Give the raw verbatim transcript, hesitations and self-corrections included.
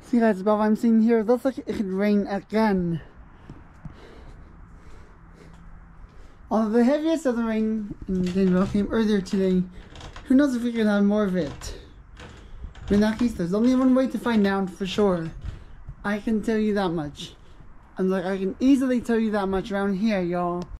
See guys, above I'm seeing here, it looks like it could rain again. Although the heaviest of the rain in Danville came earlier today, who knows if we can have more of it. But in that case, there's only one way to find out for sure. I can tell you that much. And like I can easily tell you that much around here, y'all.